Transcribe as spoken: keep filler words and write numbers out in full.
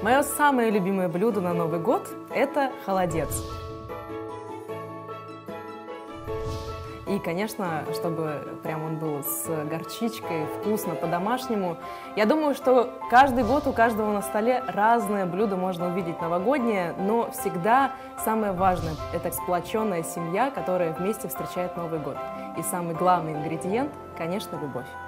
Мое самое любимое блюдо на Новый год – это холодец. И, конечно, чтобы прям он был с горчичкой, вкусно, по-домашнему. Я думаю, что каждый год у каждого на столе разное блюдо можно увидеть новогоднее, но всегда самое важное – это сплоченная семья, которая вместе встречает Новый год. И самый главный ингредиент – конечно, любовь.